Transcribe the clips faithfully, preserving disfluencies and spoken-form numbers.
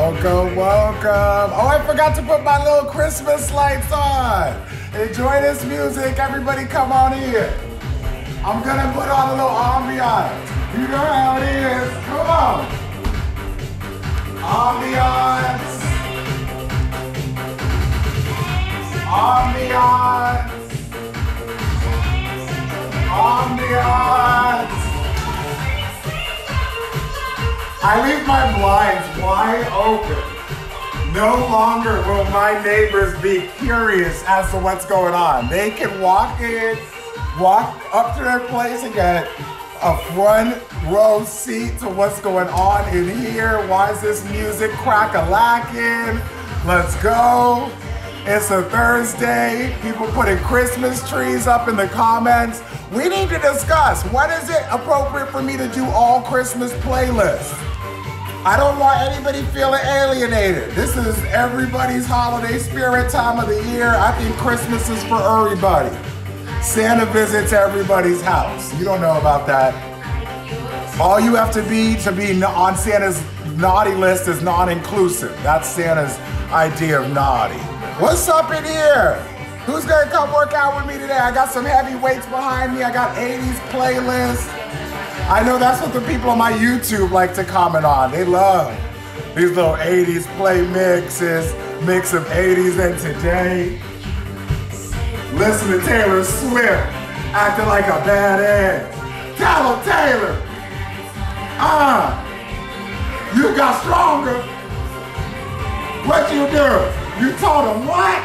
Welcome, welcome. Oh, I forgot to put my little Christmas lights on. Enjoy this music. Everybody come on in. I'm gonna put on a little ambiance. You know how it is. Come on. Ambiance. Ambiance. Ambiance. I leave my blinds wide open. No longer will my neighbors be curious as to what's going on. They can walk in, walk up to their place and get a front row seat to what's going on in here. Why is this music crack-a-lacking? Let's go. It's a Thursday. People putting Christmas trees up in the comments. We need to discuss, when is it appropriate for me to do all Christmas playlists? I don't want anybody feeling alienated. This is everybody's holiday spirit time of the year. I think Christmas is for everybody. Santa visits everybody's house. You don't know about that. All you have to be to be on Santa's naughty list is non-inclusive. That's Santa's idea of naughty. What's up in here? Who's gonna come work out with me today? I got some heavy weights behind me. I got eighties playlists. I know that's what the people on my YouTube like to comment on. They love these little eighties play mixes, mix of eighties and today. Listen to Taylor Swift acting like a badass. Tell him, Taylor. Ah, uh, you got stronger. What you do? You told him what?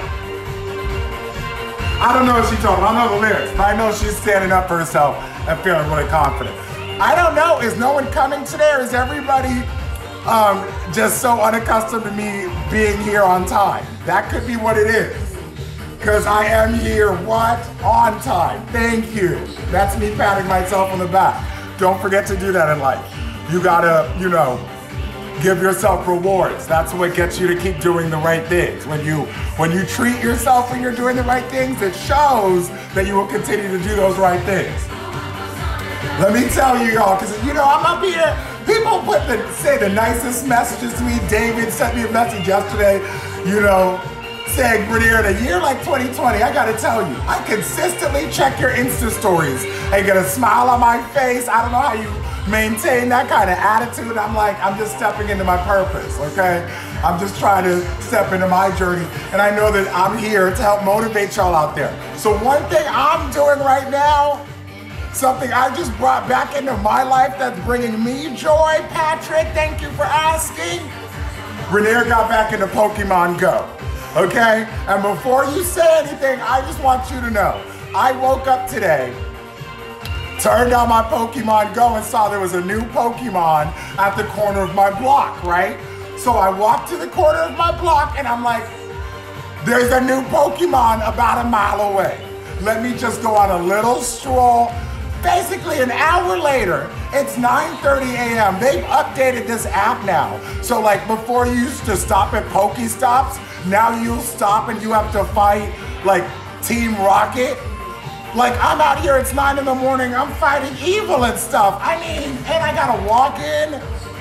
I don't know what she told him. I know the lyrics, but I know she's standing up for herself and feeling really confident. I don't know, is no one coming today, or is everybody um, just so unaccustomed to me being here on time? That could be what it is. Because I am here, what? On time. Thank you. That's me patting myself on the back. Don't forget to do that in life. You gotta, you know, give yourself rewards. That's what gets you to keep doing the right things. When you, when you treat yourself when you're doing the right things, it shows that you will continue to do those right things. Let me tell you y'all, because you know, I'm up here, people put the, say the nicest messages to me. David sent me a message yesterday, you know, saying, Raneir, in a year like twenty twenty, I gotta tell you, I consistently check your Insta stories and get a smile on my face. I don't know how you maintain that kind of attitude. I'm like, I'm just stepping into my purpose, okay? I'm just trying to step into my journey, and I know that I'm here to help motivate y'all out there. So one thing I'm doing right now, something I just brought back into my life that's bringing me joy, Patrick, thank you for asking. Raneir got back into Pokemon Go, okay? And before you say anything, I just want you to know, I woke up today, turned on my Pokemon Go and saw there was a new Pokemon at the corner of my block, right? So I walked to the corner of my block and I'm like, there's a new Pokemon about a mile away. Let me just go on a little stroll. Basically an hour later, it's nine thirty a m They've updated this app now. So like before you used to stop at Pokestops, now you'll stop and you have to fight like Team Rocket. Like I'm out here, it's nine in the morning, I'm fighting evil and stuff. I mean, and I gotta walk in.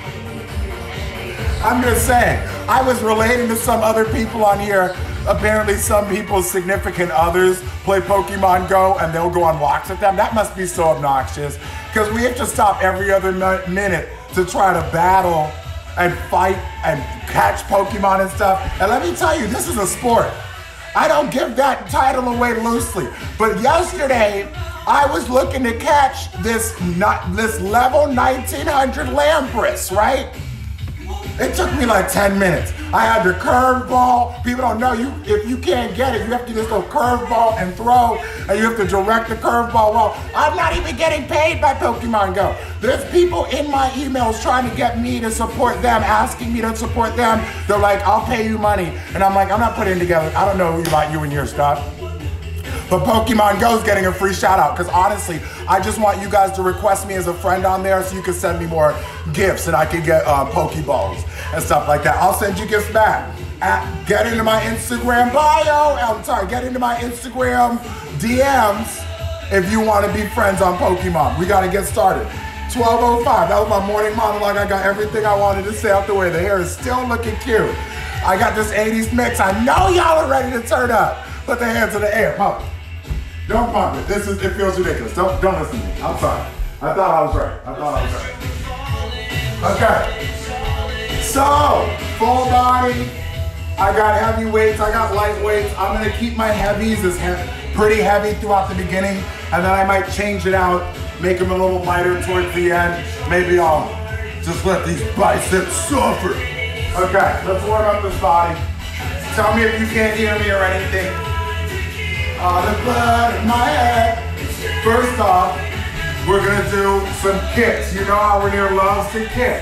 I'm just saying, I was relating to some other people on here. Apparently some people's significant others play Pokemon Go and they'll go on walks with them. That must be so obnoxious because we have to stop every other minute to try to battle and fight and catch Pokemon and stuff. And let me tell you, this is a sport. I don't give that title away loosely. But yesterday, I was looking to catch this, not, this level nineteen hundred Lampress, right? It took me like ten minutes. I had the curveball. People don't know, you. If you can't get it, you have to just go curveball and throw, and you have to direct the curveball well. I'm not even getting paid by Pokemon Go. There's people in my emails trying to get me to support them, asking me to support them. They're like, I'll pay you money. And I'm like, I'm not putting it together. I don't know about you and your stuff. But Pokemon Go's getting a free shout out because honestly, I just want you guys to request me as a friend on there so you can send me more gifts and I can get uh, Pokeballs and stuff like that. I'll send you gifts back. At, get into my Instagram bio, I'm sorry, get into my Instagram D Ms if you want to be friends on Pokemon. We got to get started. twelve oh five, that was my morning monologue. I got everything I wanted to say out the way. The hair is still looking cute. I got this eighties mix. I know y'all are ready to turn up. Put the hands in the air, pump it. Don't pump it. This is, it feels ridiculous. Don't, don't listen to me. I'm sorry. I thought I was right. I thought I was right. Okay. So, full body. I got heavy weights. I got light weights. I'm gonna keep my heavies as he pretty heavy throughout the beginning, and then I might change it out, make them a little lighter towards the end. Maybe I'll just let these biceps suffer. Okay, let's warm up this body. Tell me if you can't hear me or anything. All the blood in my head. First off, we're gonna do some kicks. You know how Raneir loves to kick.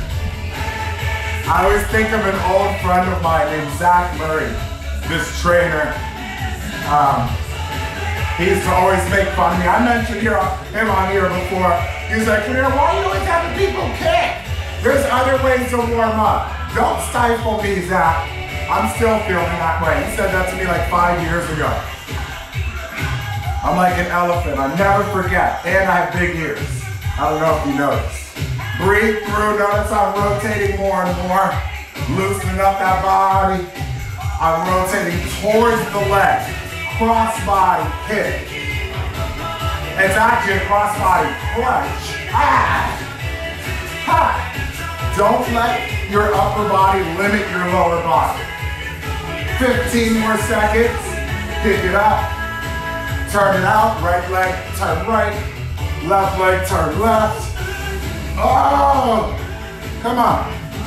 I always think of an old friend of mine named Zach Murray, this trainer. Um, he used to always make fun of me. I mentioned here, him on here before. He was like, Raneir, why are you always having people kick? There's other ways to warm up. Don't stifle me, Zach. I'm still feeling that way. He said that to me like five years ago. I'm like an elephant. I never forget. And I have big ears. I don't know if you noticed. Breathe through. Notice I'm rotating more and more. Loosening up that body. I'm rotating towards the leg. Cross body kick. It's actually a cross body crunch. Ah! Ha! Don't let your upper body limit your lower body. fifteen more seconds. Pick it up. Turn it out. Right leg, turn right. Left leg, turn left. Oh! Come on.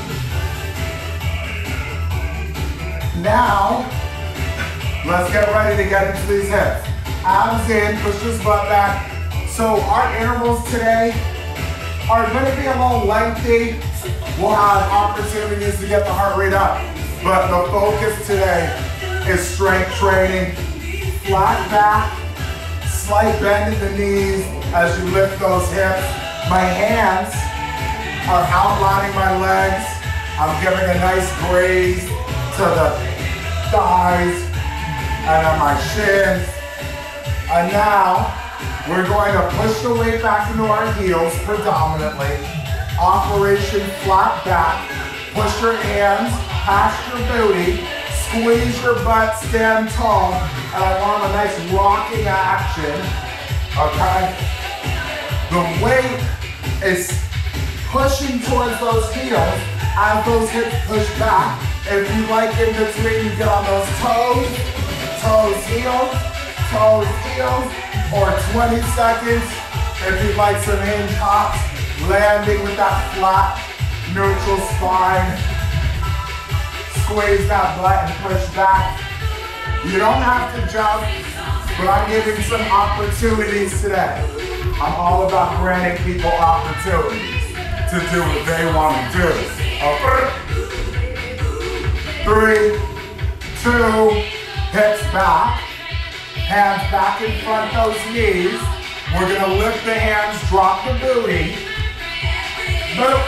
Now, let's get ready to get into these hips. Abs in, push this butt back. So our intervals today are going to be a little lengthy. We'll have opportunities to get the heart rate up. But the focus today is strength training. Flat back, slight bend in the knees as you lift those hips. My hands are outlining my legs. I'm giving a nice graze to the thighs and on my shins. And now we're going to push the weight back into our heels predominantly. Operation flat back. Push your hands past your booty. Squeeze your butt, stand tall. And I want a nice rocking action. Okay? The weight is pushing towards those heels as those hips push back. If you like in between, you get on those toes, toes, heels, toes, heels, or twenty seconds. If you'd like some hinge hops, landing with that flat, neutral spine. Squeeze that butt and push back. You don't have to jump, but I'm giving some opportunities today. I'm all about granting people opportunities to do what they want to do. Okay. Three, two, hips back. Hands back in front, those knees. We're gonna lift the hands, drop the booty. Boop.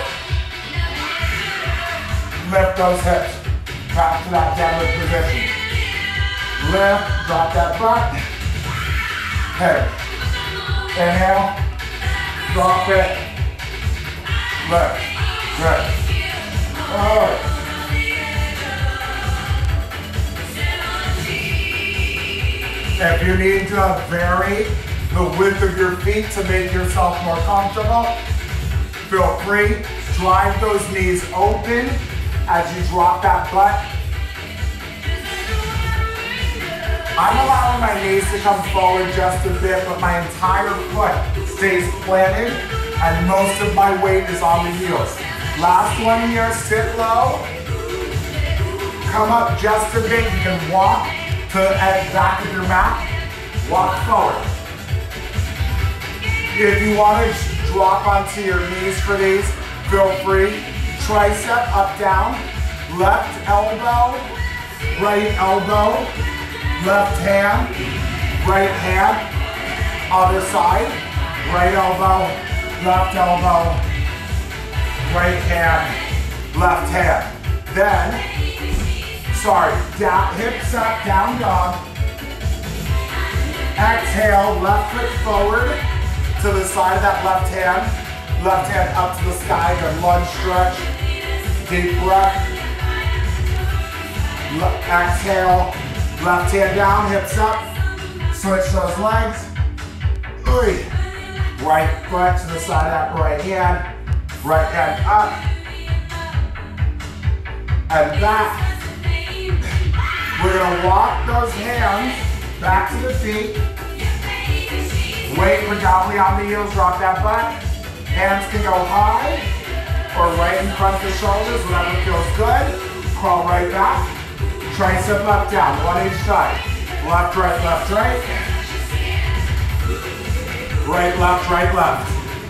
Lift those hips. Back to that downward position. Lift, drop that butt. Hey. Inhale. Drop it. Lift. Good. Alright. If you need to vary the width of your feet to make yourself more comfortable, feel free. Drive those knees open as you drop that butt. I'm allowing my knees to come forward just a bit, but my entire foot stays planted and most of my weight is on the heels. Last one here, sit low. Come up just a bit. You can walk to the back of your mat. Walk forward. If you want to drop onto your knees for these, feel free. Tricep up, down. Left elbow, right elbow, left hand, right hand, other side, right elbow, left elbow, right hand, left hand. Then, sorry, down, hips up, down dog. Exhale, left foot forward to the side of that left hand. Left hand up to the sky, good lunge stretch. Deep breath. Le exhale. Left hand down, hips up. Switch those legs. Oi. Right foot to the side of that right hand. Right hand up. And back. We're gonna walk those hands back to the feet. Weight predominantly on the heels, drop that butt. Hands can go high or right in front of the shoulders, whatever feels good. Crawl right back. Tricep up, down, one each side. Left, right, left, right. Right, left, right, left.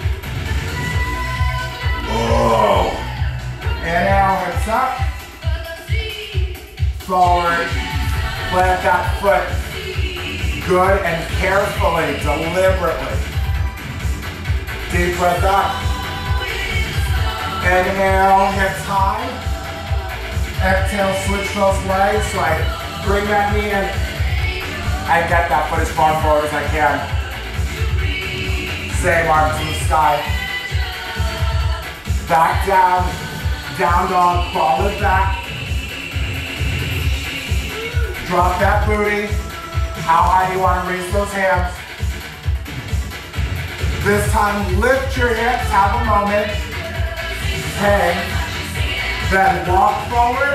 Oh. Inhale, hips up. Forward. Plant that foot. Good and carefully, deliberately. Deep breath up. Inhale, hips high. Exhale, switch those legs. So I bring that knee in. I get that foot as far forward as I can. Same arms to the sky. Back down. Down dog, crawl it back. Drop that booty. How high do you want to raise those hands? This time, lift your hips, have a moment. Hang. Then walk forward.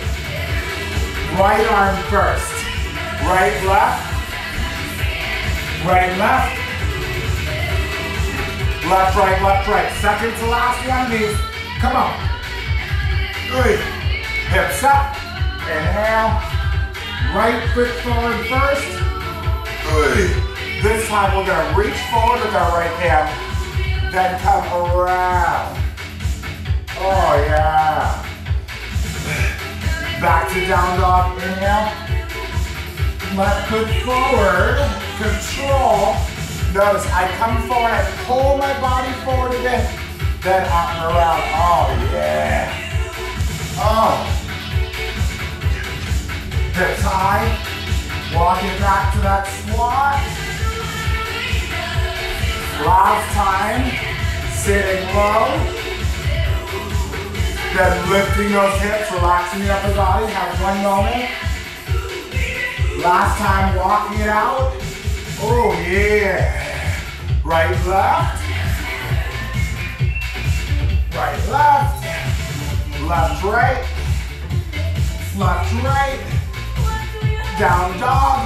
Right arm first. Right, left. Right, left. Left, right, left, right. Second to last one, knees. Come on. Good. Hips up. Inhale. Right foot forward first. Good. This time we're gonna reach forward with our right hand, then come around. Oh yeah. Back to down dog, inhale. Left foot forward, control. Notice I come forward, I pull my body forward a bit, then up and around. Oh yeah. Oh. Hips high, walk it back to that squat. Last time, sitting low. Then lifting those hips, relaxing the upper body, have one moment. Last time, walking it out. Oh yeah. Right, left. Right, left. Left, right. Left, right. Down dog.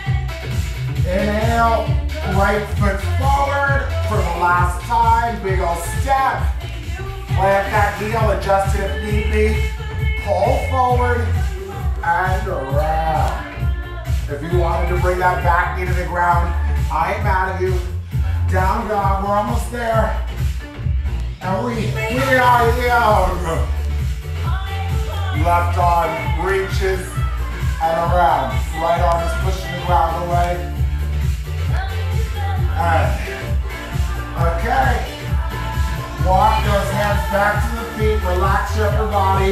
Inhale, right foot forward for the last time. Big ol' step. Plant that heel, adjust it if need be. Pull forward and around. If you wanted to bring that back knee to the ground, I ain't mad at you. Down dog, we're almost there. And we, we are young. Left arm reaches and around. Right arm is pushing the ground away. And, okay. Walk those hands back to the feet. Relax your upper body.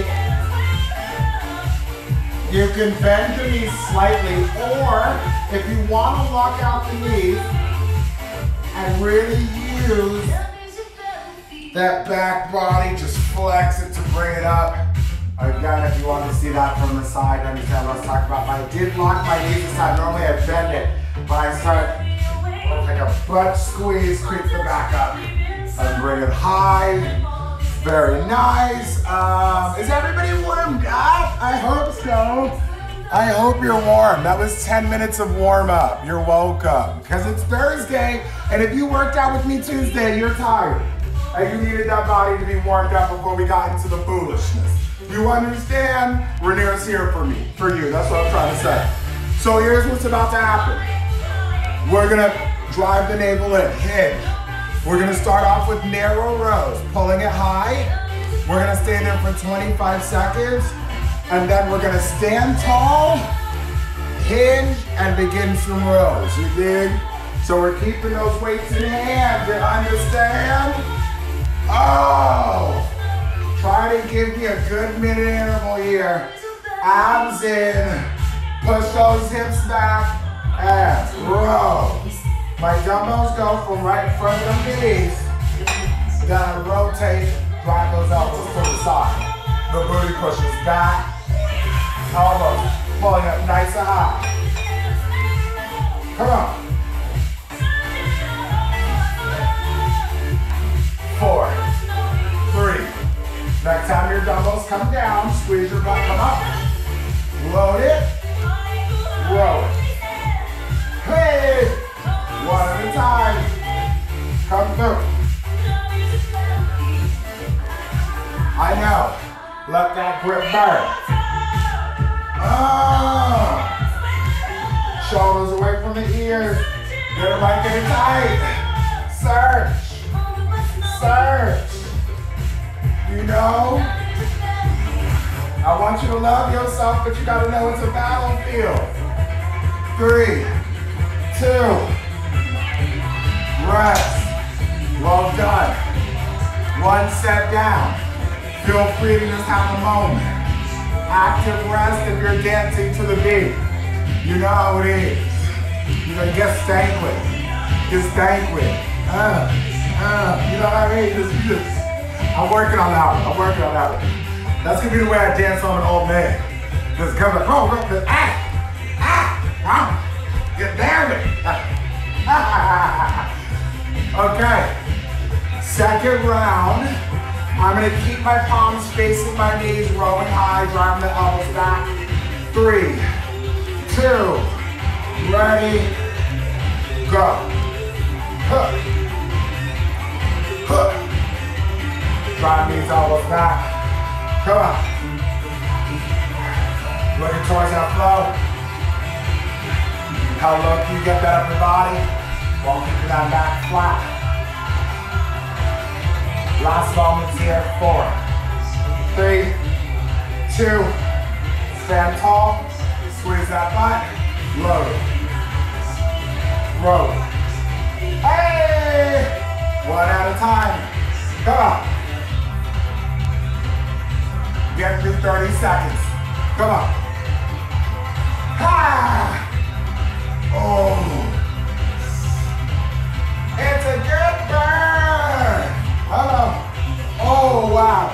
You can bend the knees slightly, or if you want to lock out the knees and really use that back body, just flex it to bring it up. Again, if you want to see that from the side, understand what I was talking about. I did lock my knees this time. Normally I bend it, but I start like a butt squeeze, creep the back up. And bring it high. Very nice. Um, is everybody warmed up? I hope so. I hope you're warm. That was ten minutes of warm up. You're welcome. Because it's Thursday, and if you worked out with me Tuesday, you're tired. And you needed that body to be warmed up before we got into the foolishness. You understand? Raneir's here for me, for you. That's what I'm trying to say. So here's what's about to happen. We're gonna drive the navel in, hinge. We're gonna start off with narrow rows, pulling it high. We're gonna stay there for twenty-five seconds, and then we're gonna stand tall, hinge, and begin some rows, you dig? So we're keeping those weights in hand, you understand? Oh! Try to give me a good minute interval here. Abs in, push those hips back, and row. My dumbbells go from right in front of the knees. Gonna rotate, drive those elbows to the side. The booty pushes back, elbows pulling up nice and high. Come on. Four, three. Next time your dumbbells come down, squeeze your butt, come up. Load it, roll it. Hey, one at a time. Come through. I know. Let that grip burn. Oh. Shoulders away from the ears. Get it right, get it tight. Search. Search. You know? I want you to love yourself, but you gotta know it's a battlefield. Three, two, rest. Well done. One set down. Feel free to just have a moment. Active rest if you're dancing to the beat. You know how it is. You know, get stank with. Get stank with. Uh, uh, you know what I mean? Just, just. I'm working on that one. I'm working on that one. That's gonna be the way I dance on an old man. Just come like, oh, look, ah, ah, ah, get damn it. Okay. Second round. I'm gonna keep my palms facing my knees, rolling high, driving the elbows back. Three, two, ready, go. Huh. Huh. Drive these elbows back. Come on. Looking towards that flow. How low can you get that upper body? While keeping that back flat. Last moments here. Four, three, two, stand tall, squeeze that butt, load it, roll it. Hey! One at a time. Come on. Get through thirty seconds. Come on. Ha! Oh. It's a good burn. Hello. Oh, wow.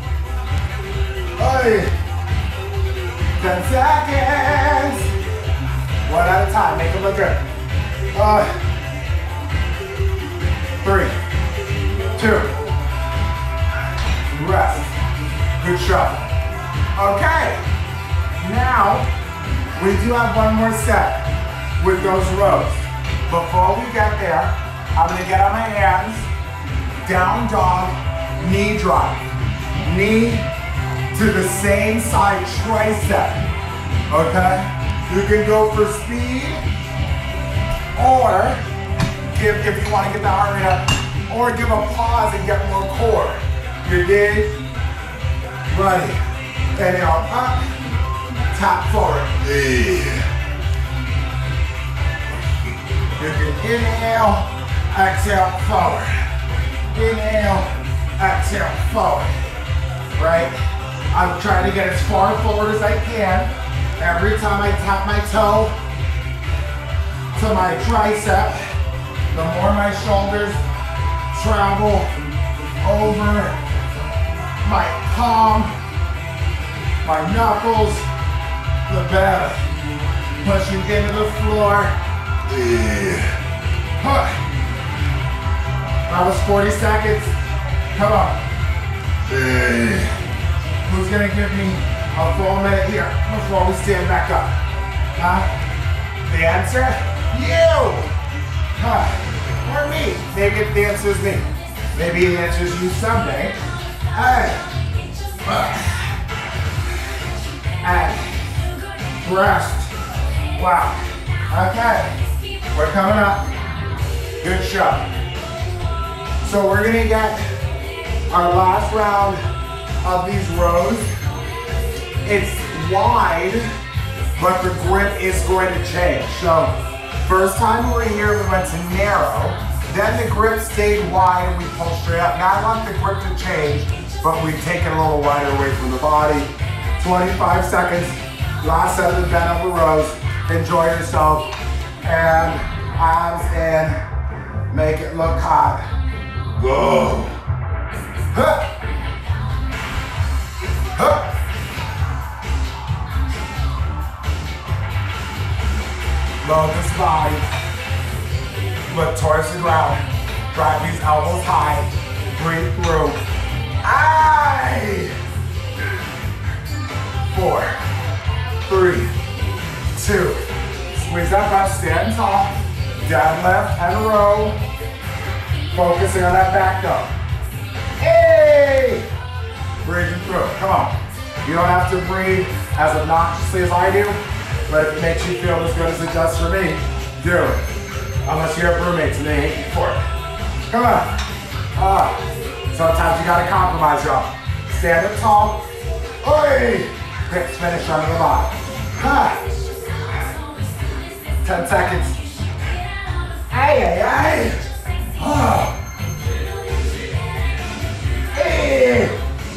Hey. ten seconds. One at a time. Make it look good. Uh, three, two, rest. Good shot. Okay. Now, we do have one more set with those rows. Before we get there, I'm gonna get on my hands, down dog, knee drive. Knee to the same side tricep, okay? You can go for speed, or give, if you wanna get the heart rate up, or give a pause and get more core. You dig? Ready, inhale up, tap forward. You can inhale, exhale forward. Inhale, exhale forward. Right? I'm trying to get as far forward as I can. Every time I tap my toe to my tricep, the more my shoulders travel over my palm, my knuckles, the better. Pushing into the floor. That was forty seconds. Come on. Who's gonna give me a full minute here before we stand back up? Huh? The answer? You! Huh. Or me. Maybe if the answer is me. Maybe the answer is you someday. Hey. And rest. Wow. Okay. We're coming up. Good shot. So we're gonna get our last round of these rows. It's wide, but the grip is going to change. So first time we were here, we went to narrow. Then the grip stayed wide and we pulled straight up. Now I want the grip to change, but we take it a little wider away from the body. twenty-five seconds, last set of the bent over rows. Enjoy yourself, and abs in, make it look hot. Go. Load this body. Look towards the ground. Drive these elbows high. Breathe through. Aye. Four, three, two. Squeeze that butt, stand tall. Deadlift and row. Focusing on that back though. Hey! Breathing through, come on. You don't have to breathe as obnoxiously as I do, but if it makes you feel as good as it does for me, do it. Unless you have roommates and they hate you for it. Come on. Ah. Sometimes you gotta compromise, y'all. Stand up tall. Oi! Hips finish under the body. Ha! Ten seconds. Ay, ay, ay. Oh. Hey.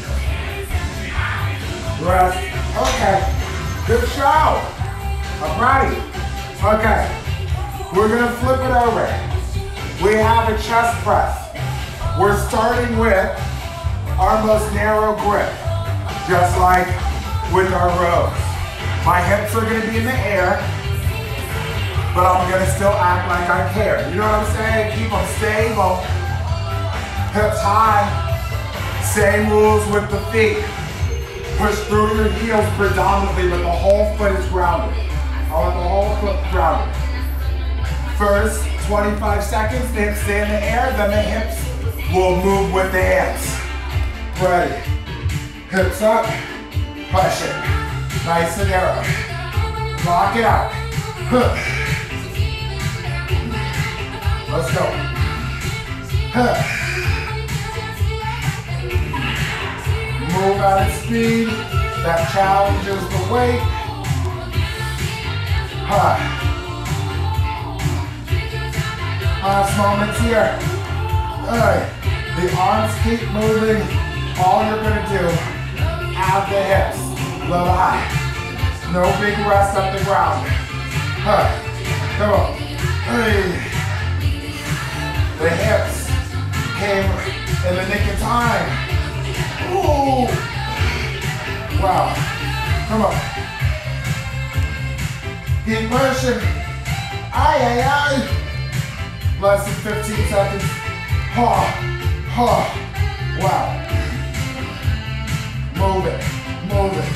Rest. Okay. Good show. I'm ready. Okay. We're gonna flip it over. We have a chest press. We're starting with our most narrow grip, just like with our rows. My hips are gonna be in the air, but I'm gonna still act like I care. You know what I'm saying? Keep them stable. Hips high. Same rules with the feet. Push through your heels predominantly, but the whole foot is grounded. I want the whole foot grounded. First twenty-five seconds, the hips stay in the air, then the hips will move with the hands. Ready. Hips up, push it. Nice and narrow. Lock it out. Let's go. Move at its speed. That challenges the weight. Last moments here. All right. The arms keep moving. All you're gonna do, add the hips, low high. No big rest up the ground. Huh. Come on. Hey. The hips came in the nick of time. Ooh. Wow. Come on. Keep pushing. Aye, aye, aye. Less than fifteen seconds. Ha, ha. Wow. Move it, move it.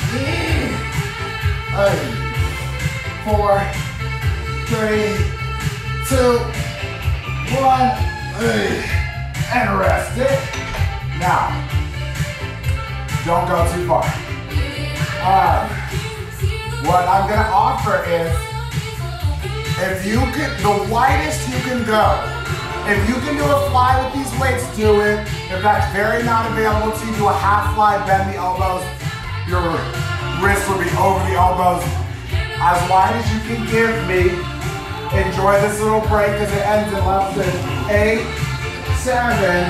Hey. Four, three, two, one. Hey. And rest it. Now, don't go too far. Alright. What I'm gonna offer is, if you can, the widest you can go. If you can do a fly with these weights, do it. If that's very not available to you, do a half fly, bend the elbows. Your wrists will be over the elbows. As wide as you can give me. Enjoy this little break because it ends in less than eight, seven.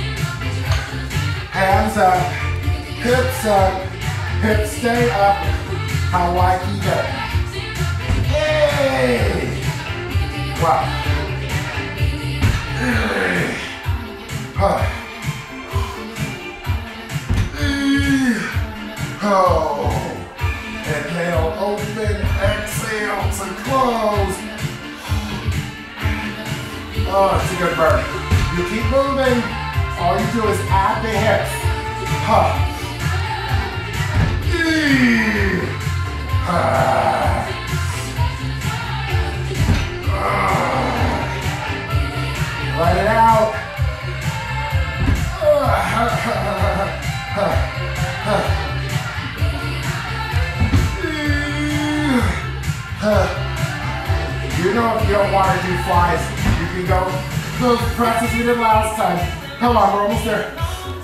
Hands up, hips up, hips stay up. How wide can you go? Hey! Wow. Oh. Inhale, open, exhale to close. Oh, it's a good burn. You keep moving. All you do is add the hips. Huh. Ah. Let it out. You know if you don't want to do flies, you can go those presses we did last time. Come on, we're almost there.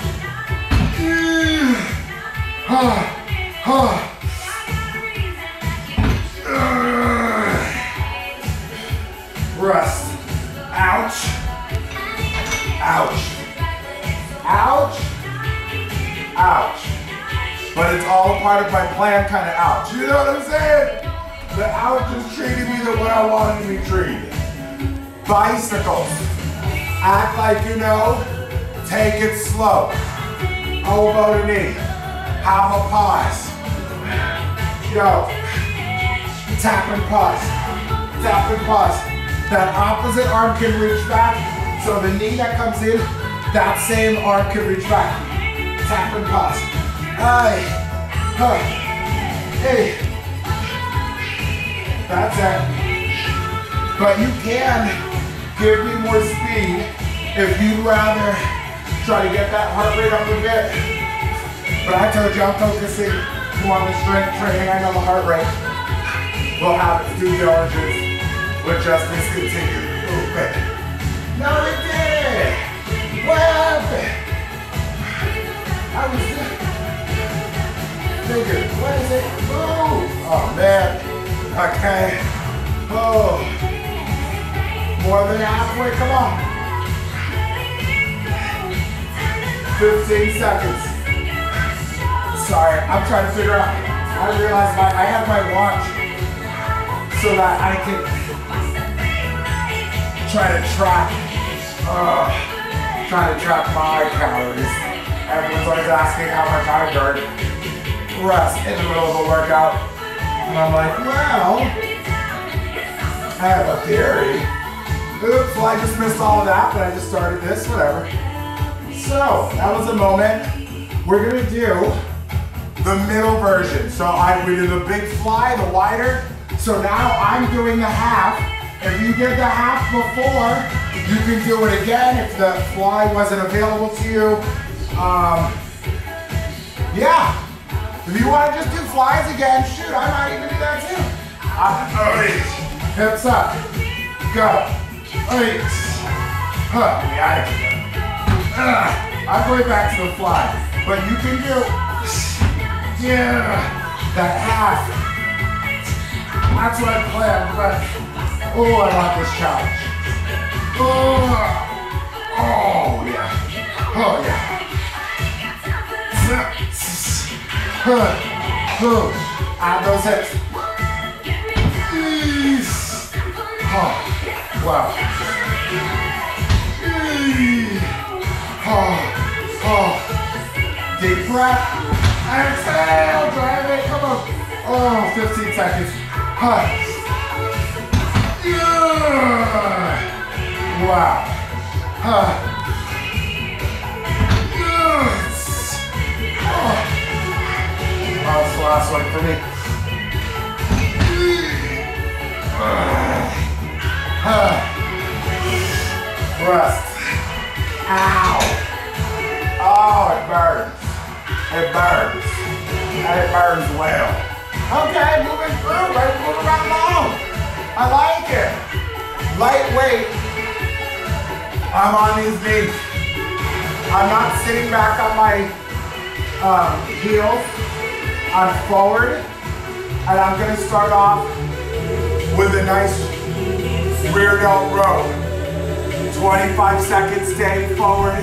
Rest. Ouch. Ouch. Ouch. Ouch. But it's all a part of my plan kind of ouch. You know what I'm saying? The ouch is treating me the way I wanted to be treated. Bicycles. Act like you know. Take it slow. Elbow to knee. Have a pause. Go. Tap and pause. tap and pause. That opposite arm can reach back, so the knee that comes in, that same arm can reach back. Tap and pause. Aye. Huh. Hey. That's it. But you can give me more speed if you'd rather try to get that heart rate up a bit. But I told you I'm focusing more on the strength training. I know the heart rate will have its due diligence. But just discontinued. Okay. No, it did. What happened? I was thinking, what is it? Move. Oh man. Okay. Oh. More than halfway. Come on. fifteen seconds. Sorry, I'm trying to figure out. I realized my I have my watch so that I can try to track, uh, trying to track my calories. Everyone's always asking how much I burn. Rest in the middle of a workout. And I'm like, well, I have a theory. Oops, well I just missed all of that, but I just started this, whatever. So, that was a moment. We're gonna do the middle version. So I we do the big fly, the wider. So now I'm doing the half. If you did the half before, you can do it again if the fly wasn't available to you. Um, yeah. If you want to just do flies again, shoot, I might even do that too. Uh, eight. Hips up. Go. Eight. Huh. Yeah. Uh, I'm going back to the fly. But you can do, yeah, that half. That's what I planned, but oh, I want this challenge. Oh, oh yeah. Oh, yeah. Add those hips. Oh, wow. Oh, oh. Deep breath. Exhale, drive it, come on. Oh, fifteen seconds. Huh. Wow. Huh. Yes. Oh. Oh, that's the last one for me. Huh. Rest. Ow. Oh, it burns. It burns. And it burns well. Okay, moving through, right? Moving right along. I like it. Lightweight. I'm on these knees. I'm not sitting back on my um, heels. I'm forward. And I'm going to start off with a nice rear delt row. twenty-five seconds, stay forward.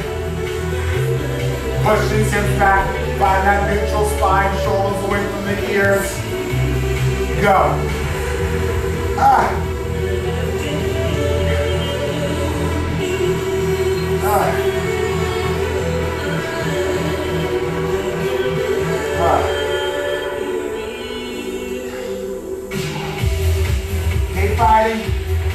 Push these hips back. Find that neutral spine, shoulders away from the ears. Go. Ah. Ah. Ah. Keep fighting.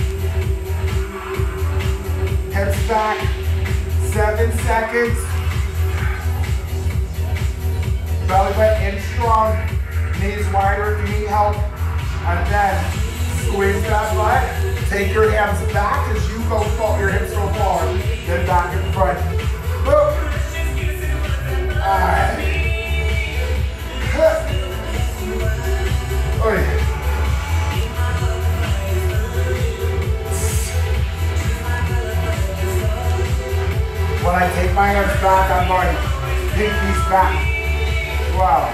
Hips back. Seven seconds. Belly button in strong. Knees wider if you need help. And then squeeze that butt. Take your hands back as you go forward. Your hips go forward. Then back in front. Boom. Alright. When I take my hands back, I'm going pinkies back. Wow.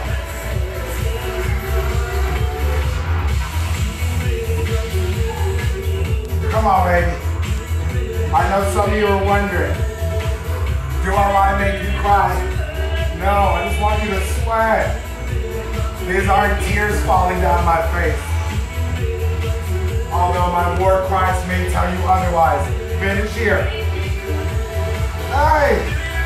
Come on, baby. I know some of you are wondering, do I want to make you cry? No, I just want you to sweat. These aren't tears falling down my face. Although my war cries may tell you otherwise. Finish here. Hey!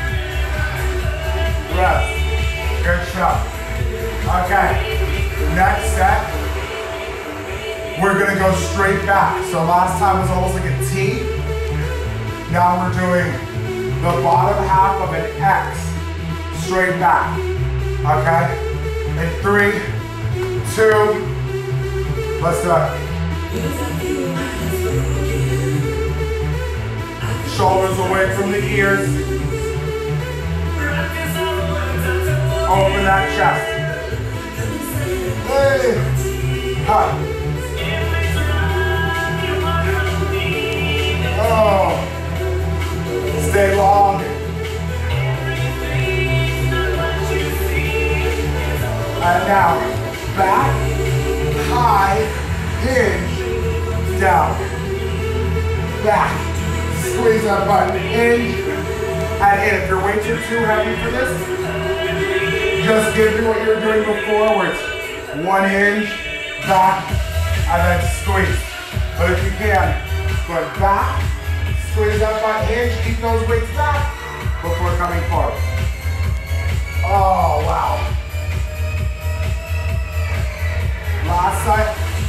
Rest. Good shot. Okay. Next set. we're gonna go straight back. So last time was almost like a T. Now we're doing the bottom half of an X, straight back, okay? In three, two, let's do it. Shoulders away from the ears. Open that chest. Hey, huh. Oh, stay long. And now, back, high, hinge, down. Back, squeeze that butt, hinge, and in. If your weights are too heavy for this, just give me what you were doing before, where it's one hinge, back, and then squeeze. But if you can, go back, squeeze that butt, hinge, keep those weights back before coming forward. Oh, wow. Last side.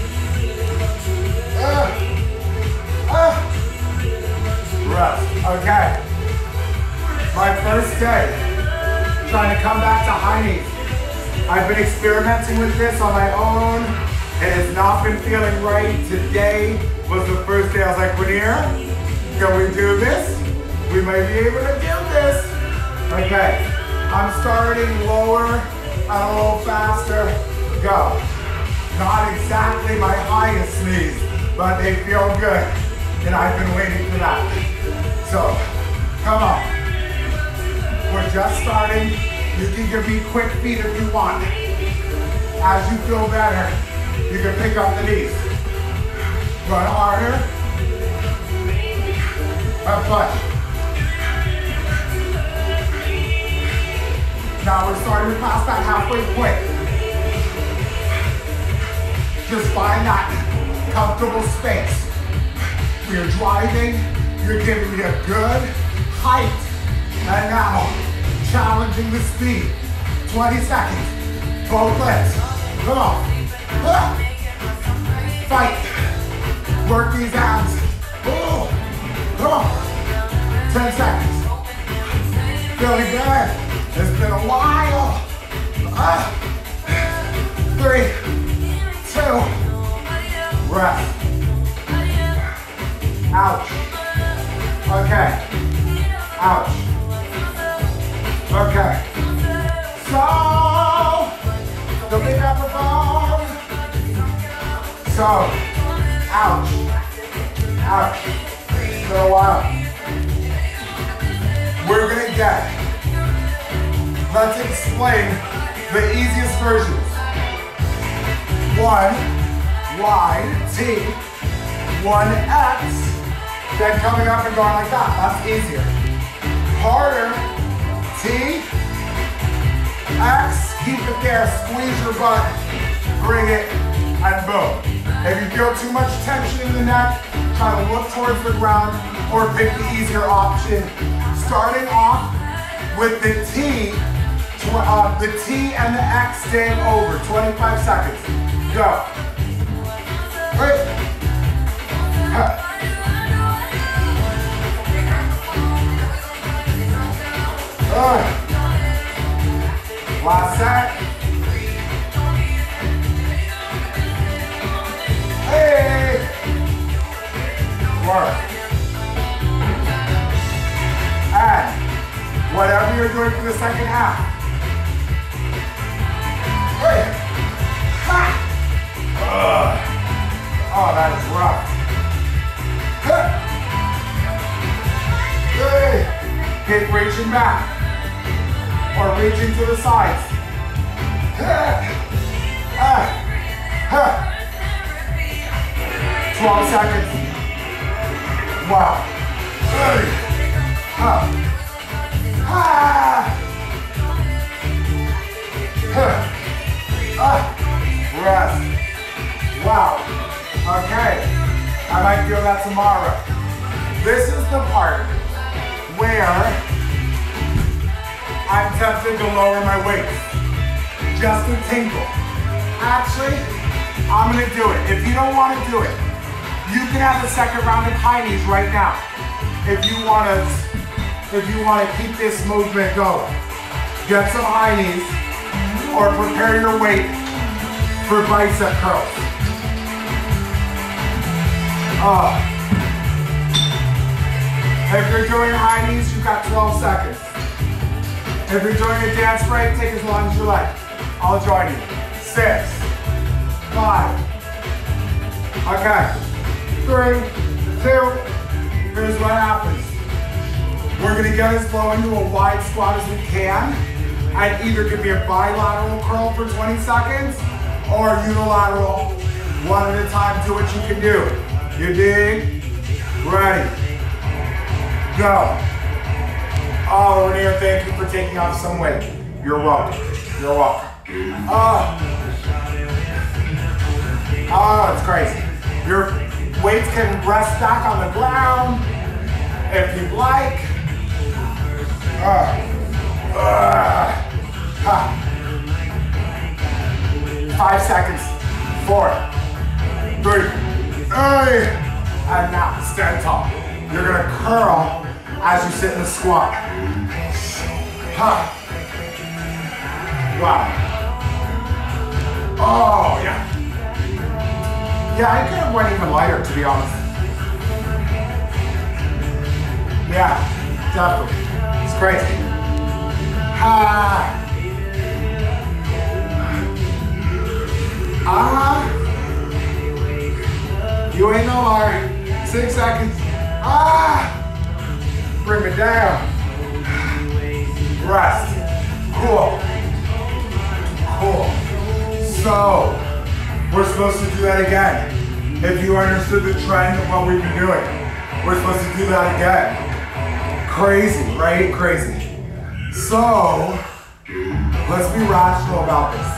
Uh, uh. Rest. Okay. My first day trying to come back to high knees. I've been experimenting with this on my own. It has not been feeling right. Today was the first day I was like, Raneir, can we do this? We might be able to do this. Okay. I'm starting lower and a little faster. Go. Not exactly my highest knees, but they feel good. And I've been waiting for that. So, come on. We're just starting. You can give me quick feet if you want. As you feel better, you can pick up the knees. Run harder. And push. Now we're starting to pass that halfway point. Just find that comfortable space. You're driving, you're giving me a good height. And now, challenging the speed. twenty seconds, both legs. Come on. Fight. Work these abs. Ooh. Come on. ten seconds. Feeling good. It's been a while. Uh. Three, two, rest. Ouch. Okay. Ouch. Okay. So, the big upper bone. So, ouch. Ouch. It's been a while. We're gonna get, let's explain the easiest versions. One, Y, T, one, X, then coming up and going like that. That's easier. Harder, T, X, keep it there, squeeze your butt, bring it, and boom. If you feel too much tension in the neck, try to look towards the ground or pick the easier option. Starting off with the T, uh, the T and the X staying over, twenty-five seconds. Go. Great. Huh. Uh. Last set. Hey. Work. And whatever you're doing for the second half. Hey. Ha. Uh. Oh, that is rough. Huh. Hey. Keep reaching back. Or reaching to the sides. Huh. Uh. Huh. twelve seconds. Wow. Hey. Huh. Ah. Huh. Ah. Rest. Wow. Okay. I might feel that tomorrow. This is the part where I'm tempted to lower my weight. Just a tinkle. Actually, I'm gonna do it. If you don't wanna do it, you can have the second round of high knees right now. If you wanna, if you wanna keep this movement going. Get some high knees or prepare your weight for bicep curls. Uh, if you're doing high knees, you've got twelve seconds. If you're doing a dance break, take as long as you like. I'll join you. Six, five, okay, three, two, here's what happens. We're gonna get as low into a wide squat as we can, and either give me a bilateral curl for twenty seconds, or unilateral, one at a time, do what you can do. You dig? Ready, go. Oh, Raneir, thank you for taking off some weight. You're welcome, you're welcome. Oh, oh, it's crazy. Your weights can rest back on the ground if you'd like. Uh, uh, huh. Five seconds. Four, three, hey, and now stand tall. You're gonna curl as you sit in the squat. Huh. Wow. Oh, yeah. Yeah, I could have went even lighter, to be honest. Yeah, definitely. It's crazy. Ah. Ah. You ain't no liar. Six seconds. Ah. Bring me down. Rest. Cool. Cool. So, we're supposed to do that again. If you understood the trend of what we've been doing, we're supposed to do that again. Crazy, right? Crazy. So, let's be rational about this.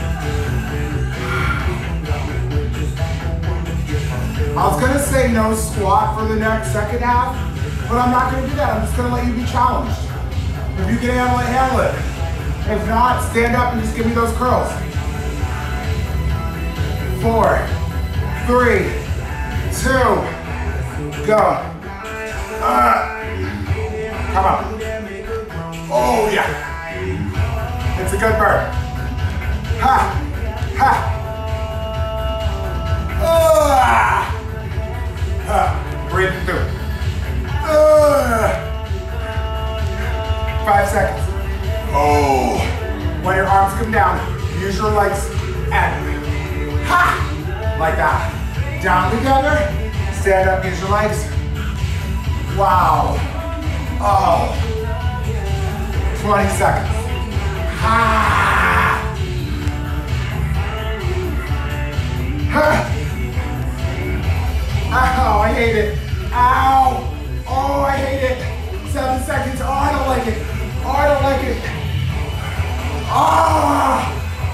I was gonna say no squat for the next second half, but I'm not gonna do that. I'm just gonna let you be challenged. If you can handle it, handle it. If not, stand up and just give me those curls. Four, three, two, go. Uh, come on. Oh yeah. It's a good burn. Ha, ha. Uh, uh, breathe through. Uh, five seconds. Oh. When your arms come down, use your legs and ha! Like that. Down together, stand up, use your legs. Wow. Oh. twenty seconds. Ha! Ha! Ow, I hate it. Ow! Oh, I hate it. Seven seconds. Oh, I don't like it. Oh, I don't like it. Ah!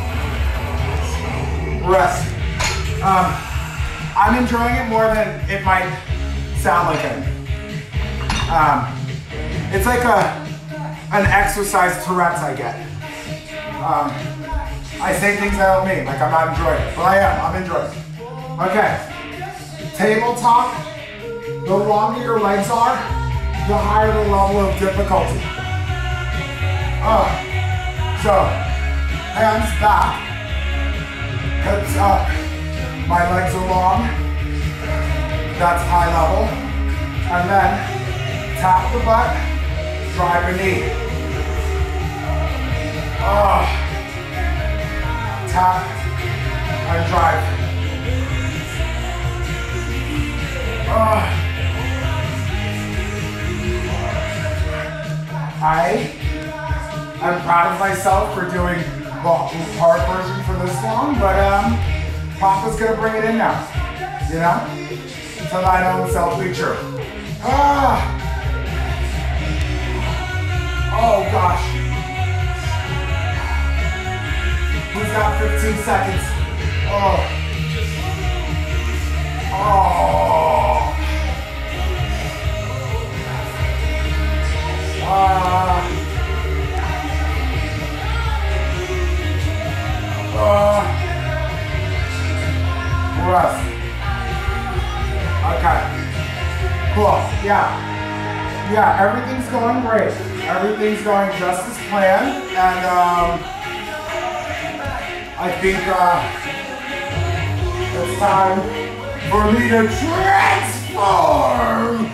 Rest. Um, I'm enjoying it more than it might sound like it. Um, it's like a an exercise Tourette's I get. Um, I say things I don't mean, like I'm not enjoying it, but I am. I'm enjoying it. Okay. Tabletop. The longer your legs are, the higher the level of difficulty. Uh, So, hands back, hips up, my legs are long, that's high level, and then tap the butt, drive a knee. Oh, tap and drive. Oh. I I'm proud of myself for doing well, hard version for this long, but um, Papa's gonna bring it in now, you know? To thine own self be true. Ah! Oh gosh. Who's got fifteen seconds? Oh. Oh. Ah. Uh, yeah, everything's going great. Everything's going just as planned, and um, I think uh, it's time for me to transform.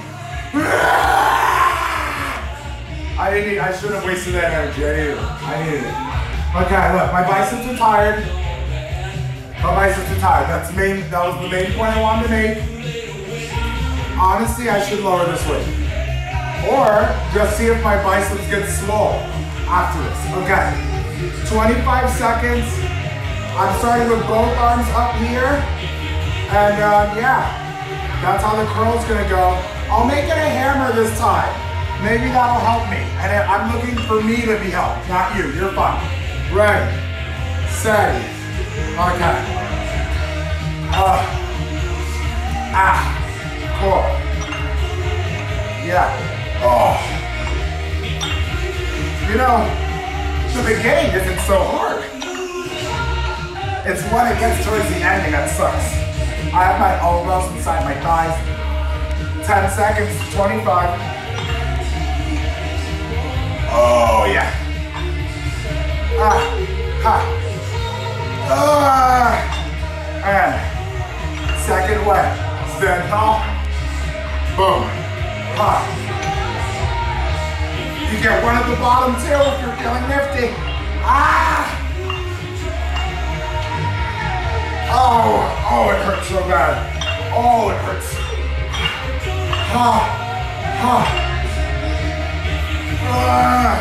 I didn't. I shouldn't have wasted that energy. I needed it. I needed it. Okay, look, my biceps are tired. My biceps are tired. That's main. That was the main point I wanted to make. Honestly, I should lower this weight, or just see if my biceps get swole after this. Okay, twenty-five seconds. I'm starting with both arms up here, and um, yeah, that's how the curl's gonna go. I'll make it a hammer this time. Maybe that'll help me. And I'm looking for me to be helped, not you. You're fine. Ready, steady. Okay. Uh, ah, cool. Yeah. Oh. You know, the beginning isn't so hard. It's when it gets towards the ending that sucks. I have my elbows inside my thighs. ten seconds, twenty-five. Oh, yeah. Ah, ha. Ah. And second way. Stand tall. Boom. Ha. You get one at the bottom too if you're feeling nifty. Ah. Oh, oh, it hurts so bad. Oh, it hurts. Ha. Ha. Uh,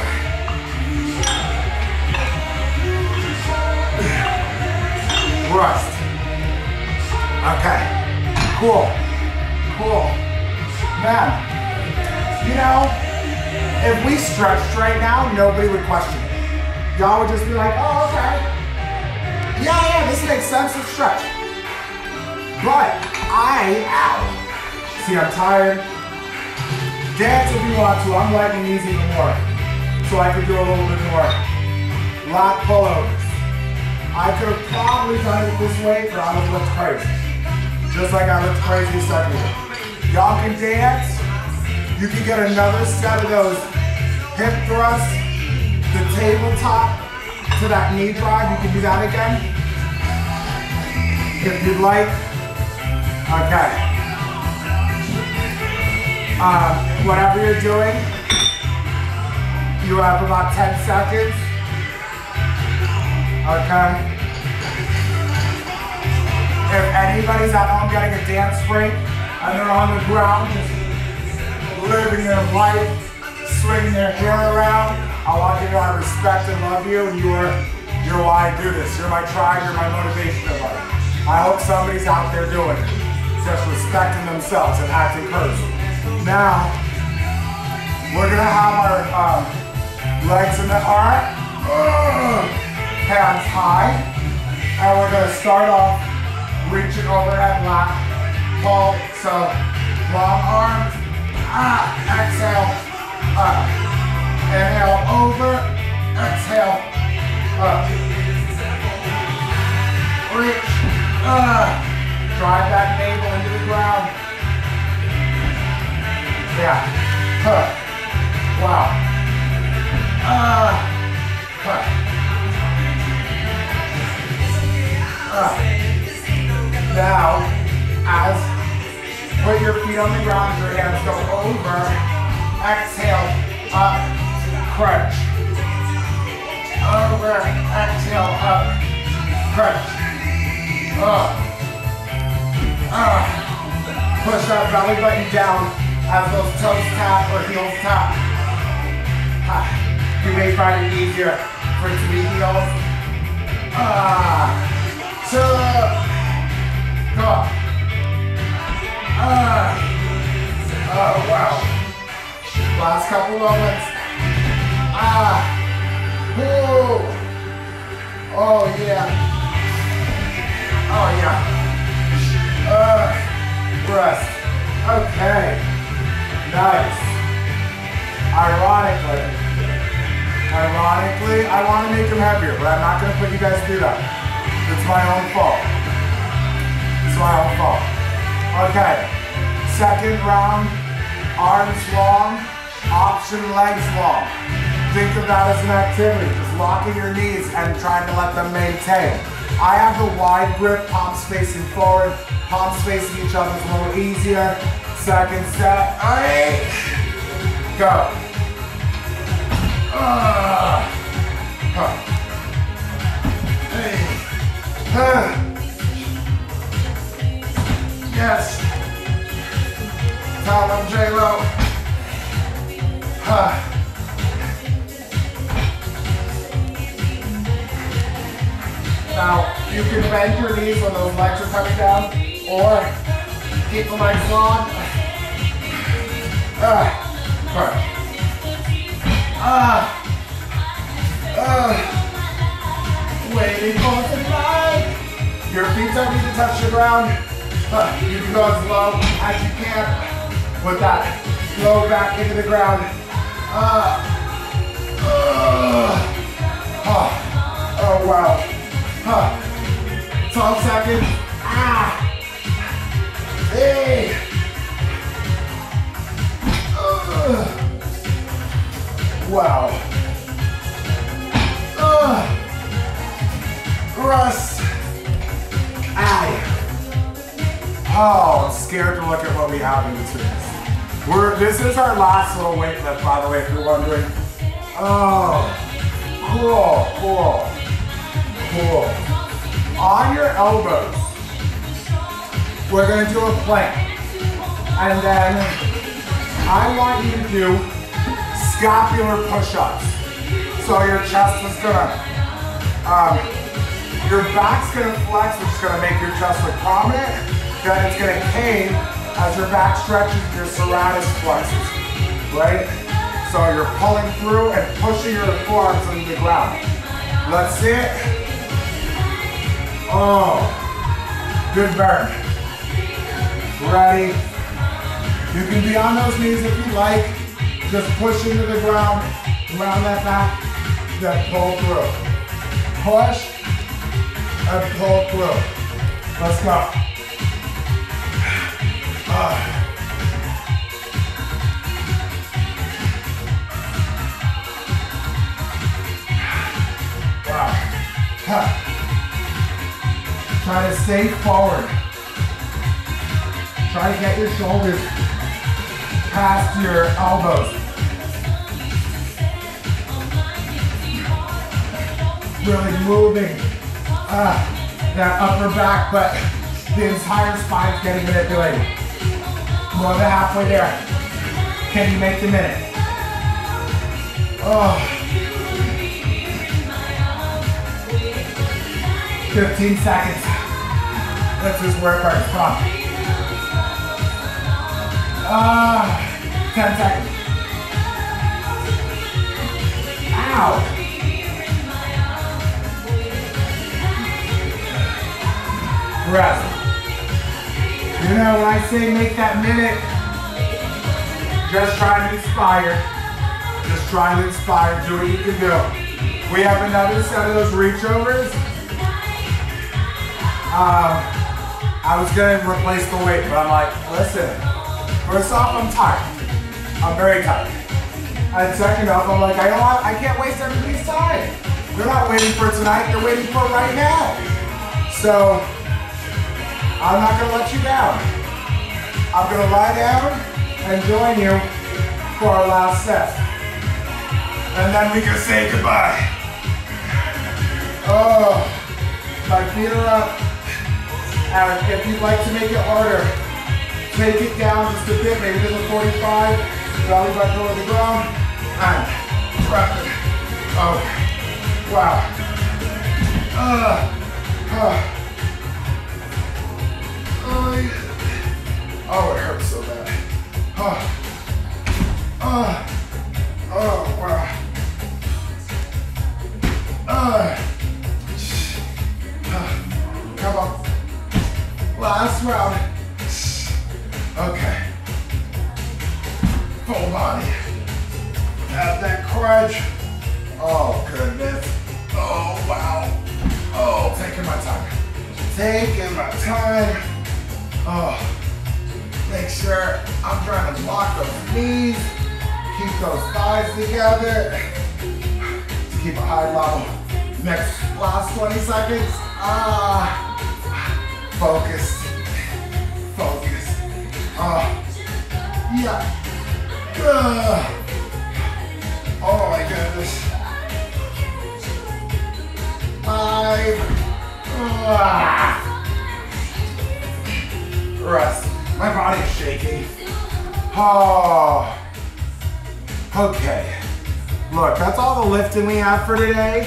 rest. Okay. Cool. Cool. Man, you know, if we stretched right now, nobody would question it. Y'all would just be like, oh, okay. Yeah, yeah, this makes sense, let's stretch. But I, ow. See, I'm tired. Dance if you want to. I'm letting these even more. So I could do a little bit more. Lat pullovers. I could have probably done it this way, but I would have looked crazy. Just like I looked crazy a second ago. Y'all can dance. You can get another set of those hip thrusts, the tabletop to that knee drive. You can do that again. If you'd like. Okay. Um, whatever you're doing, you have about ten seconds. Okay. If anybody's at home getting a dance break and they're on the ground just living their life, swinging their hair around, I want you to know I respect and love you, and you're, you're why I do this. You're my tribe, you're my motivation in life. I hope somebody's out there doing it, just respecting themselves and acting courteous. Now, we're gonna have our um, legs in the arm, uh, hands high, and we're gonna start off reaching overhead lat, pull, so long arms, ah, exhale, up, inhale over, exhale, up, reach, uh, drive that navel into the ground. Yeah. Huh. Wow. Uh. Huh. Uh. Now, as put your feet on the ground, your hands go over. Exhale. Up. Crunch. Over. Exhale. Up. Crunch. Up. Uh. Push that belly button down. As those toes tap or heels tap. You may find it easier for it to be heels. Ah, two, go. Ah, oh wow. Last couple moments. Ah, whoo. Oh yeah. Oh yeah. Uh, rest. Okay. Nice. Ironically, ironically, I want to make them heavier, but I'm not going to put you guys through that. It's my own fault. It's my own fault. Okay. Second round, arms long, stretching legs long. Think of that as an activity, just locking your knees and trying to let them maintain. I have the wide grip, palms facing forward, palms facing each other is a little easier. Second set, eight, go. Uh, huh. Hey. Huh. Yes. Tell them J-Lo. Huh. Now, you can bend your knees when those legs are coming down, or keep the legs long. Uh, right. Uh, uh, waiting for the light. Your feet don't need to touch the ground. Uh, you can go as low as you can with that low back into the ground. Uh, uh, uh, oh wow. Huh. twelve seconds. Ah. Hey. Uh. Wow. Uh. Russ. Aye. Oh, I'm scared to look at what we have in between. We're, this is our last little weight lift, by the way, if you're wondering. Oh. Cool, cool. Cool. On your elbows, we're going to do a plank. And then I want you to do scapular push-ups. So your chest is going to, um, your back's going to flex, which is going to make your chest look prominent. Then it's going to cave as your back stretches and your serratus flexes, right? So you're pulling through and pushing your forearms into the ground. Let's see it. Oh, good burn. Ready? You can be on those knees if you like. Just push into the ground, around that back, then pull through. Push and pull through. Let's go. Uh. Wow. Huh. Try to stay forward. Try to get your shoulders past your elbows. Really moving uh, that upper back, but the entire spine's getting manipulated. More than halfway there. Can you make the minute? Oh. fifteen seconds. Let's just work our front. Uh, ten seconds. Ow. Rest. You know, when I say make that minute, just trying to inspire. Just trying to inspire. Do what you can do. We have another set of those reach overs. Um, I was gonna replace the weight, but I'm like, listen, first off, I'm tired. I'm very tired. And second off, I'm like, I don't want, I can't waste everybody's time. They're not waiting for tonight, they're waiting for right now. So, I'm not gonna let you down. I'm gonna lie down and join you for our last set. And then we can say goodbye. Oh, my feet are up. And if you'd like to make it harder, take it down just a bit, maybe to the forty-five, belly button over the ground, and drop it. Oh, wow. Uh, uh, oh, yeah. Oh, it hurts so bad. Oh, uh, oh, wow. Uh, uh, come on. Last round. Okay. Full body. Have that crunch. Oh, goodness. Oh, wow. Oh, taking my time. Taking my time. Oh, make sure I'm trying to lock those knees. Keep those thighs together. Keep a high level. Next, last twenty seconds. Ah, focus, focus. Ah, yeah. Uh, oh my goodness. Five. Ah. Rest. My body's shaking. Oh. Okay. Look, that's all the lifting we have for today.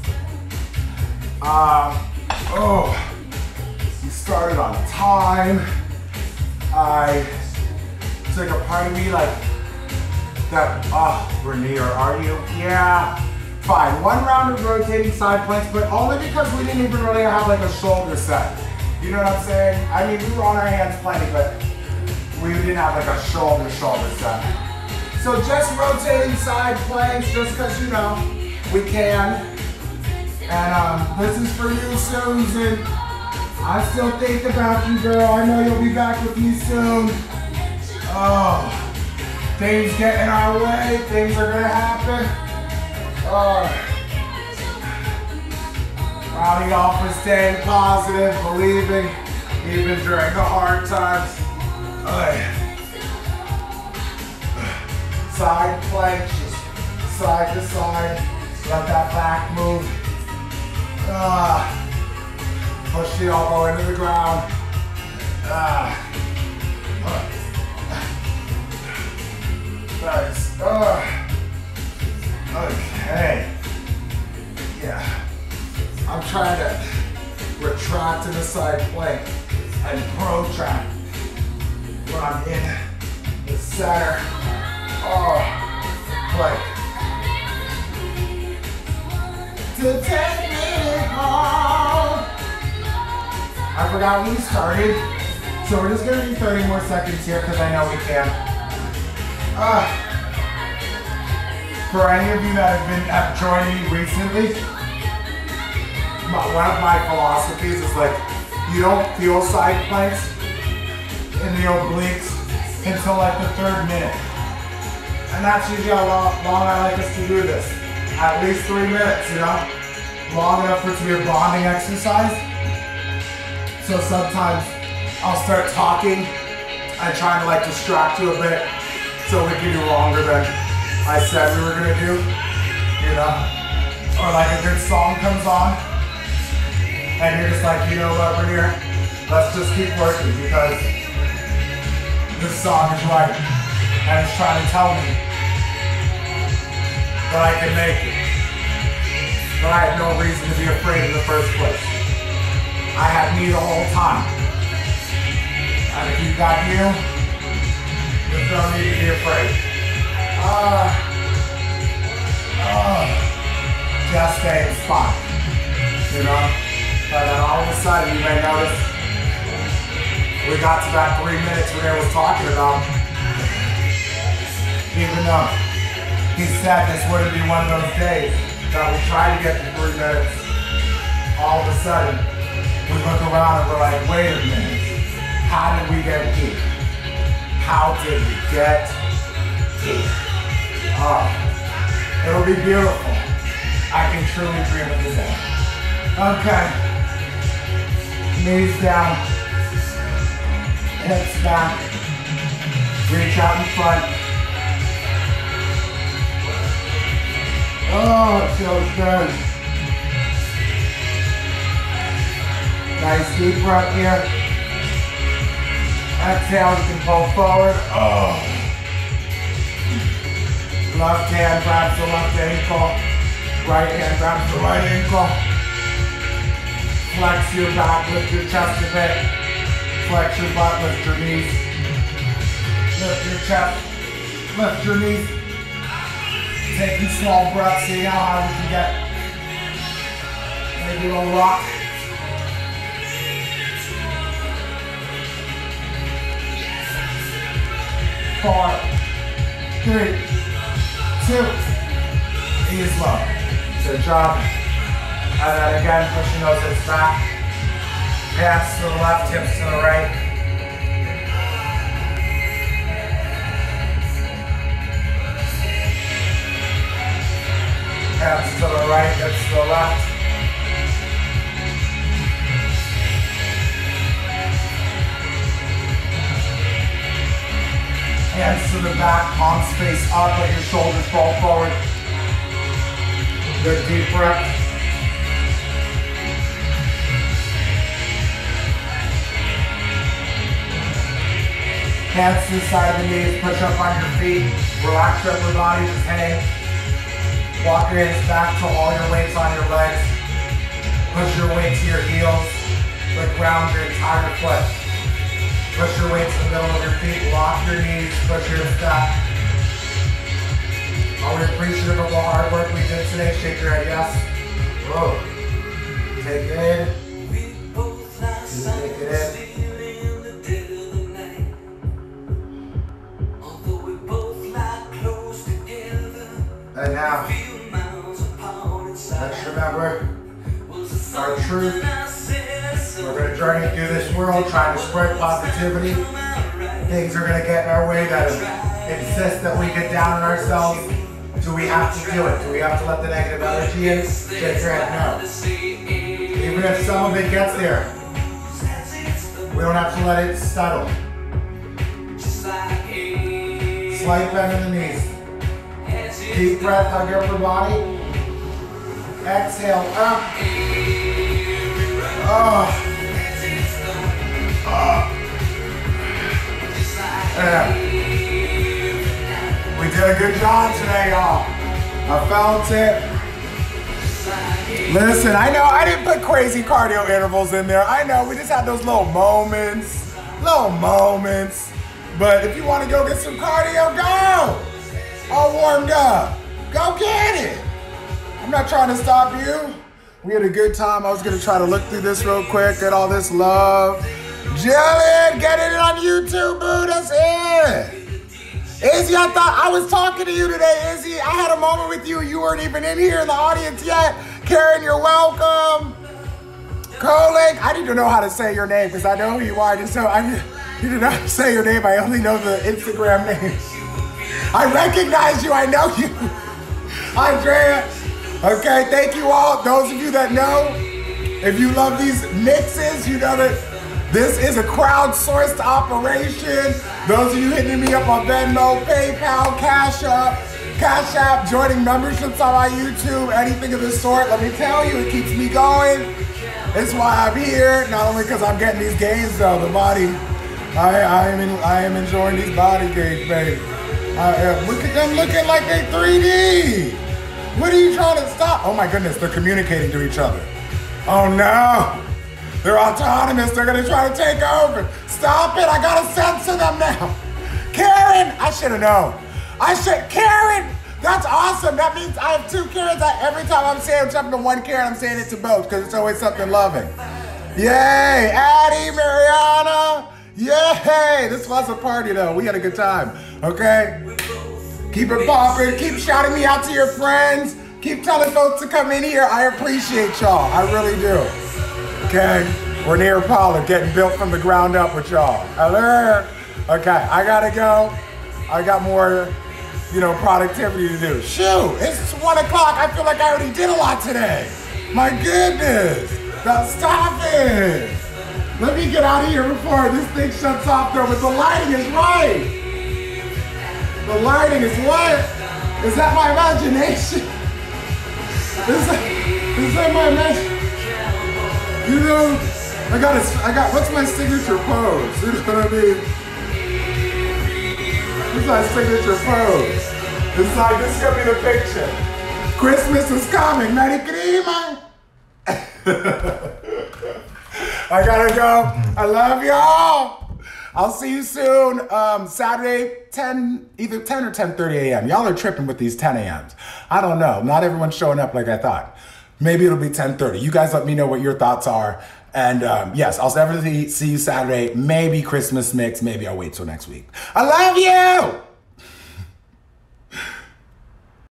Um, oh, we started on time. I took a part of me like that. Oh, Raneir, are you? Yeah. Fine. One round of rotating side planks, but only because we didn't even really have like a shoulder set. You know what I'm saying? I mean, we were on our hands plenty, but we didn't have like a shoulder shoulder set. So just rotating side planks, just because, you know, we can. And um, this is for you, Susan. I still think about you, girl. I know you'll be back with me soon. Oh, things get in our way. Things are gonna happen. Oh. Proud of y'all for staying positive, believing, even during the hard times. Oh. Side plank, just side to side. Let that back move. Ah, push the elbow into the ground. Ah, nice. Ah, okay. Yeah, I'm trying to retract to the side plank and protract when I'm in the center. Oh, plank. To take me home. I forgot when we started, so we're just gonna do thirty more seconds here because I know we can. Uh, for any of you that have been have joined me recently, my, one of my philosophies is like, you don't feel side planks in the obliques until like the third minute. And that's usually how long, long I like us to do this. At least three minutes, you know? Long enough for it to be a bonding exercise. So sometimes I'll start talking and trying to like distract you a bit so we can do longer than I said we were gonna do, you know? Or like a good song comes on and you're just like, you know what, Raneir? Let's just keep working because this song is right and it's trying to tell me that I can make it. But I had no reason to be afraid in the first place. I had me the whole time. And if you've got you, there's no need to be afraid. Uh, uh, just stay in the spot. You know? And then all of a sudden you may notice we got to that three minutes Raneir was talking about. Even though he said this wouldn't be one of those days that we try to get to three minutes. All of a sudden, we look around and we're like, wait a minute. How did we get here? How did we get here? Oh, it'll be beautiful. I can truly dream of the day. Okay. Knees down. Hips back. Reach out in front. Oh, it feels good. Nice deep breath here. Exhale, you can pull forward. Oh. Left hand grabs the left ankle. Right hand grabs the right ankle. Flex your back, lift your chest a bit. Flex your butt, lift your knees. Lift your chest, lift your knees. Taking small breaths, seeing how high we can get. Maybe a little rock. Four, three, two, ease low. Good job. And then again, pushing those hips back. Hands to the left, hips to the right. Hands to the right, hips to the left. Hands to the back, palms face up, let your shoulders fall forward. Good deep breath. Hands to the side of the knees, push up on your feet, relax your upper body, just hang. Walk your hands back to all your weights on your legs. Push your weight to your heels, but ground your entire foot. Push your weight to the middle of your feet, lock your knees, push your hips back. Are we appreciative of the hard work we did today? Shake your head, yes. Whoa. Take it in. Take it in. And now, let's remember our truth. We're going to journey through this world trying to spread positivity. Things are going to get in our way that insist that we get down on ourselves. Do we have to do it? Do we have to let the negative energy in? Shake your head, no. Even if some of it gets there, we don't have to let it settle. Slight bend in the knees. Deep breath, hug your upper body. Exhale, up. Oh. Oh. Yeah. We did a good job today, y'all. I felt it. Listen, I know I didn't put crazy cardio intervals in there. I know we just had those little moments, little moments. But if you want to go get some cardio, go. All warmed up. Go get it. I'm not trying to stop you. We had a good time. I was going to try to look through this real quick, get all this love. Jillian, get it on YouTube, boo. That's it. Izzy, I thought I was talking to you today, Izzy. I had a moment with you. You weren't even in here in the audience yet. Karen, you're welcome. Colin, I need to know how to say your name because I know who you are. Just so I need to know how to say your name. I only know the Instagram name. I recognize you, I know you. Andrea, okay, thank you all. Those of you that know, if you love these mixes, you know that this is a crowdsourced operation. Those of you hitting me up on Venmo, PayPal, Cashapp, Cashapp, joining memberships on my YouTube, anything of this sort, let me tell you, it keeps me going. It's why I'm here, not only because I'm getting these gains though, the body, I, I, am, in, I am enjoying these body gains, baby. Uh, look at them looking like they three D. What are you trying to stop? Oh my goodness, they're communicating to each other. Oh no, they're autonomous. They're gonna try to take over. Stop it, I gotta censor them now. Karen, I should have known. I should, Karen, that's awesome. That means I have two Karens. I, every time I'm saying something to one Karen, I'm saying it to both because it's always something loving. Yay, Addie, Mariana. Yay! This was a party though. We had a good time. Okay? Keep it popping. Keep shouting me out to your friends. Keep telling folks to come in here. I appreciate y'all. I really do. Okay? Raneir-Pollard getting built from the ground up with y'all. Alert! Okay, I gotta go. I got more, you know, productivity to do. Shoot! It's one o'clock. I feel like I already did a lot today. My goodness! Now stop it! Let me get out of here before this thing shuts off though, but the lighting is right. The lighting is what? Is that my imagination? Is that, is that my imagination? You know, I got a, I got, what's my signature pose? You know what I mean? What's my signature pose? It's like, this is gonna be the picture. Christmas is coming, Merry Christmas. I gotta go. I love y'all. I'll see you soon. Um, Saturday, ten, either ten or ten thirty a m Y'all are tripping with these ten a m's. I don't know. Not everyone's showing up like I thought. Maybe it'll be ten thirty. You guys let me know what your thoughts are. And um, yes, I'll definitely see you Saturday. Maybe Christmas mix. Maybe I'll wait till next week. I love you.